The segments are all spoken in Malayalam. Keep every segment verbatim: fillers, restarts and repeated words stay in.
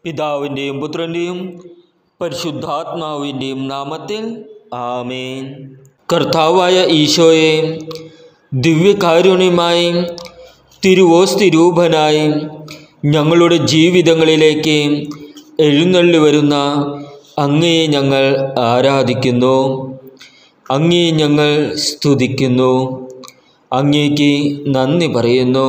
പിതാവിൻ്റെയും പുത്രൻ്റെയും പരിശുദ്ധാത്മാവിൻ്റെയും നാമത്തിൽ ആമേൻ. കർത്താവായ ഈശോയെ, ദിവ്യകാരുണ്യമായി തിരുവോസ്തി രൂപനായി ഞങ്ങളുടെ ജീവിതങ്ങളിലേക്ക് എഴുന്നള്ളി വരുന്ന അങ്ങയെ ഞങ്ങൾ ആരാധിക്കുന്നു, അങ്ങയെ ഞങ്ങൾ സ്തുതിക്കുന്നു, അങ്ങേക്ക് നന്ദി പറയുന്നു.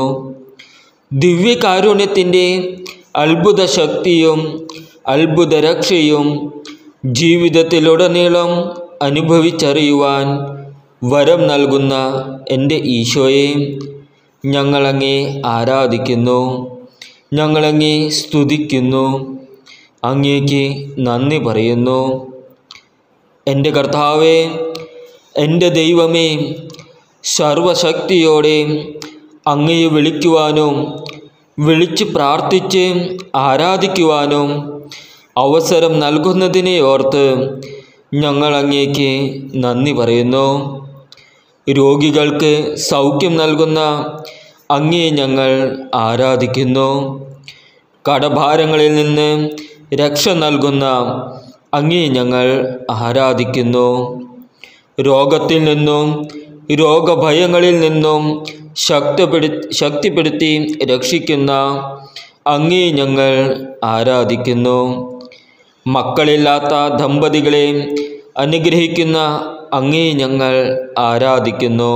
ദിവ്യകാരുണ്യത്തിൻ്റെ അത്ഭുത ശക്തിയും അത്ഭുത രക്ഷയും ജീവിതത്തിലുടനീളം അനുഭവിച്ചറിയുവാൻ വരം നൽകുന്ന എൻ്റെ ഈശോയെ, ഞങ്ങളങ്ങേ ആരാധിക്കുന്നു, ഞങ്ങളങ്ങേ സ്തുതിക്കുന്നു, അങ്ങേക്ക് നന്ദി പറയുന്നു. എൻ്റെ കർത്താവേ, എൻ്റെ ദൈവമേ, സർവശക്തിയോടെ അങ്ങയെ വിളിക്കുവാനും വിളിച്ച് പ്രാർത്ഥിച്ച് ആരാധിക്കുവാനും അവസരം നൽകുന്നതിനെ ഓർത്ത് ഞങ്ങൾ അങ്ങേക്ക് നന്ദി പറയുന്നു. രോഗികൾക്ക് സൗഖ്യം നൽകുന്ന അങ്ങയെ ഞങ്ങൾ ആരാധിക്കുന്നു. കടഭാരങ്ങളിൽ നിന്ന് രക്ഷ നൽകുന്ന അങ്ങയെ ഞങ്ങൾ ആരാധിക്കുന്നു. രോഗത്തിൽ നിന്നും രോഗഭയങ്ങളിൽ നിന്നും ശക്തിപ്പെടു ശക്തിപ്പെടുത്തി രക്ഷിക്കുന്ന അങ്ങയെ ഞങ്ങൾ ആരാധിക്കുന്നു. മക്കളില്ലാത്ത ദമ്പതികളെ അനുഗ്രഹിക്കുന്ന അങ്ങയെ ഞങ്ങൾ ആരാധിക്കുന്നു.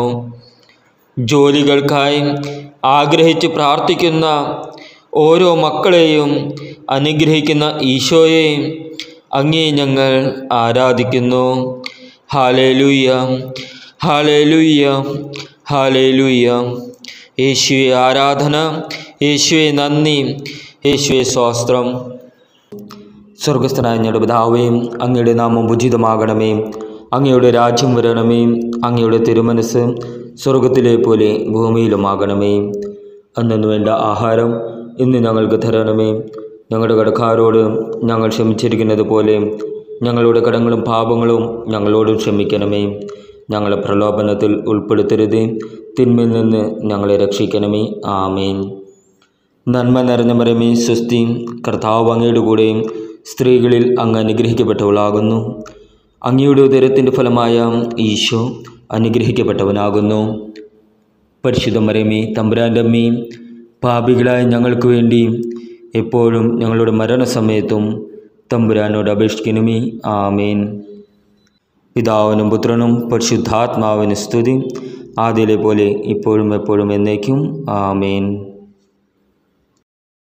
ജോലികൾക്കായി ആഗ്രഹിച്ച് പ്രാർത്ഥിക്കുന്ന ഓരോ മക്കളെയും അനുഗ്രഹിക്കുന്ന ഈശോയെ, അങ്ങയെ ഞങ്ങൾ ആരാധിക്കുന്നു. Hallelujah, hallelujah, hallelujah. യേശുവേ ആരാധന, യേശുവേ നന്ദി, യേശുവേ സ്തോത്രം. സ്വർഗസ്ഥനായ ഞങ്ങളുടെ പിതാവേ, അങ്ങയുടെ നാമം ഉചിതമാകണമേ, അങ്ങയുടെ രാജ്യം വരണമേ, അങ്ങയുടെ തിരുമനസ് സ്വർഗത്തിലെ പോലെ ഭൂമിയിലുമാകണമേ. അന്നു വേണ്ട ആഹാരം ഇന്ന് ഞങ്ങൾക്ക് തരണമേ. ഞങ്ങളുടെ കടക്കാരോട് ഞങ്ങൾ ക്ഷമിച്ചിരിക്കുന്നത് പോലെ ഞങ്ങളുടെ കടങ്ങളും പാപങ്ങളും ഞങ്ങളോട് ക്ഷമിക്കണമേ. ഞങ്ങളെ പ്രലോഭനത്തിൽ ഉൾപ്പെടുത്തരുതേ, തിന്മയിൽ നിന്ന് ഞങ്ങളെ രക്ഷിക്കണമേ. ആമേൻ. നന്മ നിറഞ്ഞ മറിയമേ, സ്വസ്തി, കർത്താവ് അങ്ങയുടെ കൂടെ സ്ത്രീകളിൽ അങ്ങ് അനുഗ്രഹിക്കപ്പെട്ടവളാകുന്നു. അങ്ങയുടെ ഉദരത്തിൻ്റെ ഫലമായ ഈശോ അനുഗ്രഹിക്കപ്പെട്ടവനാകുന്നു. പരിശുദ്ധ മറിയമേ, തമ്പുരാൻ്റെ അമ്മേ, പാപികളായ ഞങ്ങൾക്ക് വേണ്ടി എപ്പോഴും ഞങ്ങളുടെ മരണസമയത്തും തമ്പുരാനോട് അപേക്ഷിക്കണമേ. ആമേൻ. പിതാവിനും പുത്രനും പരിശുദ്ധാത്മാവിന് സ്തുതി, ആദിയിലെ പോലെ ഇപ്പോഴും എപ്പോഴും എന്നേക്കും. ആമേൻ.